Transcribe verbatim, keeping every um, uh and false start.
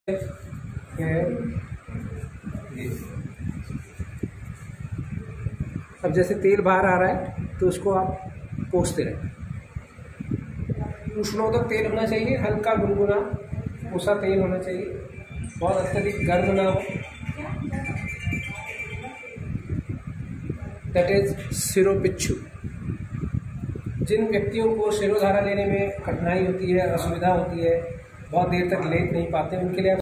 अब जैसे तेल बाहर आ रहा है तो उसको आप पोंछते रहें। उष्णोदक तेल होना चाहिए, हल्का गुनगुना कोसा तेल होना चाहिए, बहुत अत्यधिक गर्म ना हो। That is सिरोपिच्छु। जिन व्यक्तियों को शिरोधारा लेने में कठिनाई होती है, असुविधा होती है, बहुत देर तक ले नहीं पाते, उनके लिए